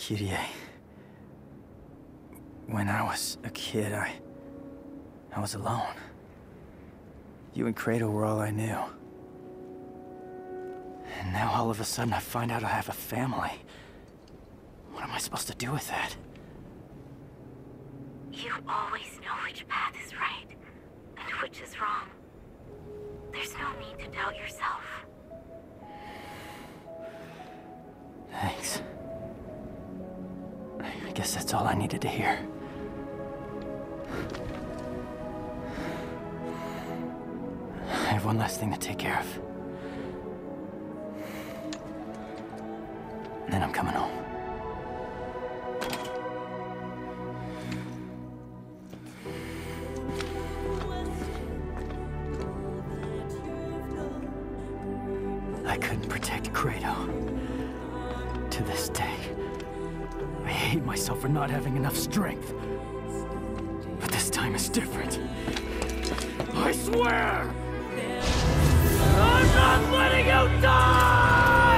Kyrie. When I was a kid, I was alone. You and Kratos were all I knew. And now all of a sudden I find out I have a family. What am I supposed to do with that? You always know which path is right and which is wrong. There's no need to doubt yourself. Thanks. I guess that's all I needed to hear. I have one last thing to take care of. Then I'm coming home. I couldn't protect Kratos. To this day, I hate myself for not having enough strength. But this time is different. I swear! I'm not letting you die!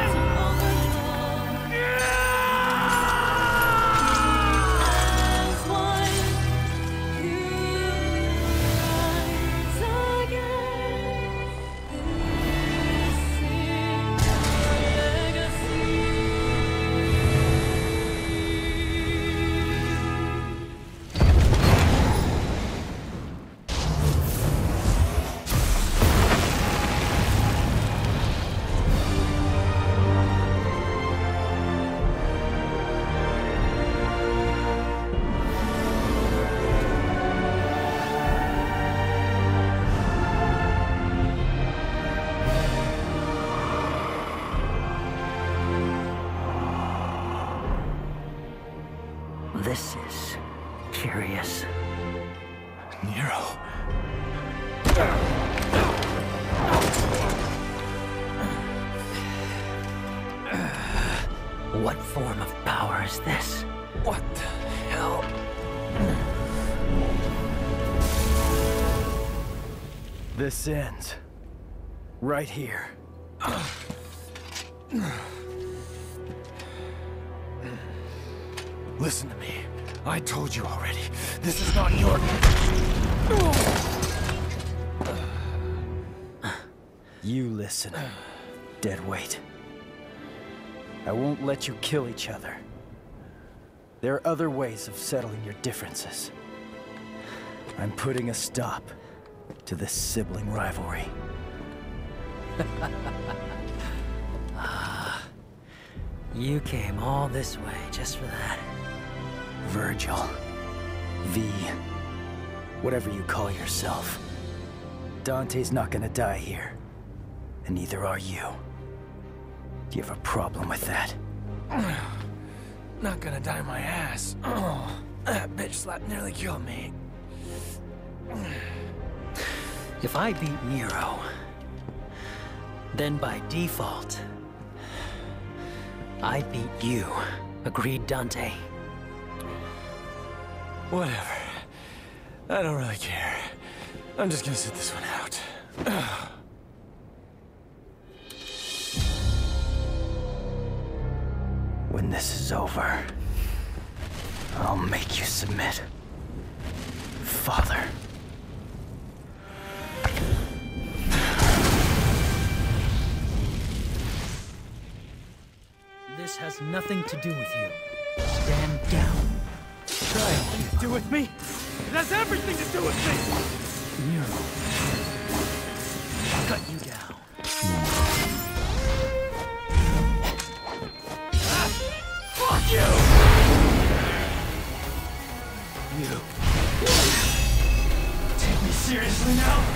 This is curious. Nero. What form of power is this? What the hell? This ends right here. Listen to me. I told you already. This is not your... You listen, deadweight. I won't let you kill each other. There are other ways of settling your differences. I'm putting a stop to this sibling rivalry. You came all this way just for that. Virgil. V. Whatever you call yourself. Dante's not gonna die here. And neither are you. Do you have a problem with that? Not gonna die my ass. Oh, that bitch slap nearly killed me. If I beat Nero, then by default, I beat you. Agreed, Dante? Whatever. I don't really care. I'm just gonna sit this one out. When this is over, I'll make you submit. Father. This has nothing to do with you. Stand down. Try anything to do with me? It has everything to do with me! Nero. Cut you down. Fuck you! You. Take me seriously now?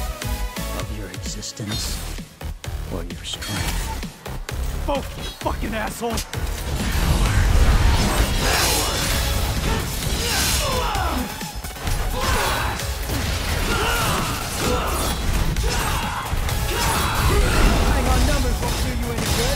Of your existence or your strength. Both, you fucking asshole! Hang on, numbers won't do you any good.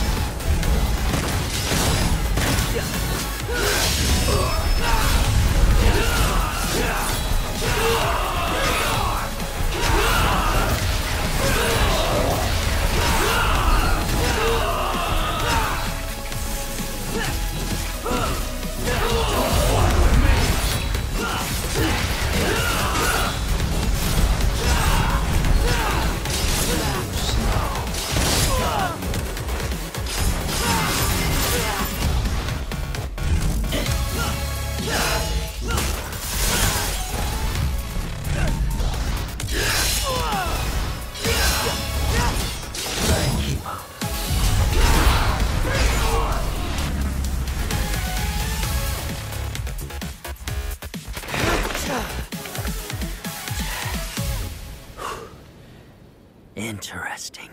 Interesting.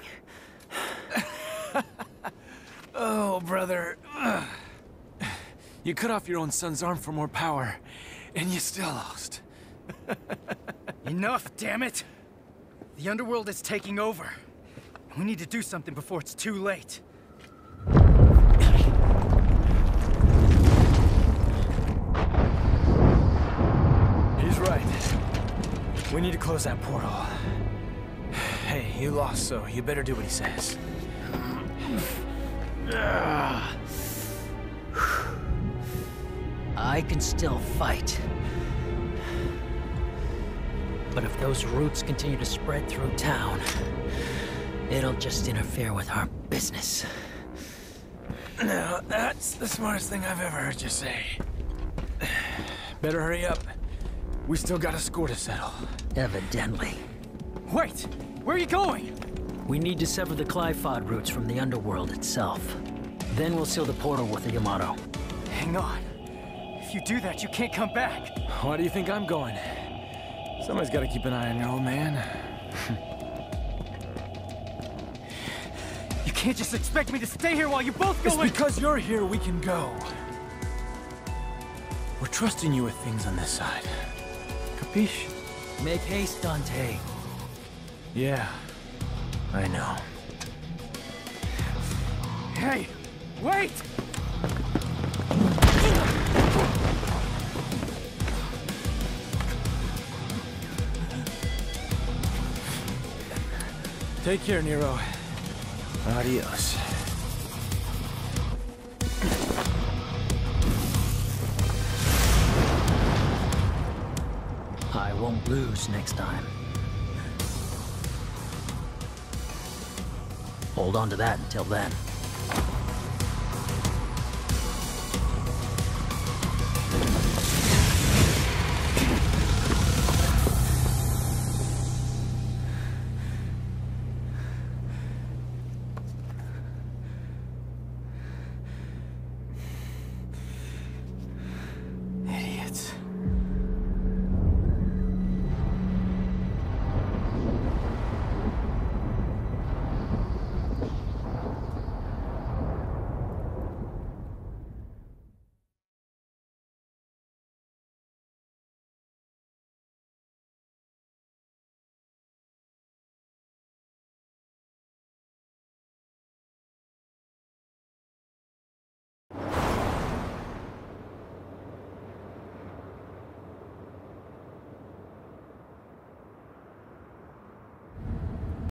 Oh, brother. You cut off your own son's arm for more power, and you still lost. Enough, damn it! The underworld is taking over. We need to do something before it's too late. He's right. We need to close that portal. Hey, you lost, so you better do what he says. I can still fight. But if those roots continue to spread through town, it'll just interfere with our business. Now, that's the smartest thing I've ever heard you say. Better hurry up. We still got a score to settle. Evidently. Wait! Where are you going? We need to sever the Qliphoth roots from the underworld itself. Then we'll seal the portal with the Yamato. Hang on. If you do that, you can't come back. Why do you think I'm going? Somebody's got to keep an eye on your old man. You can't just expect me to stay here while you both go It's in. because you're here we can go. We're trusting you with things on this side. Capiche? Make haste, Dante. Yeah, I know. Hey, wait! Take care, Nero. Adios. I won't lose next time. Hold on to that until then.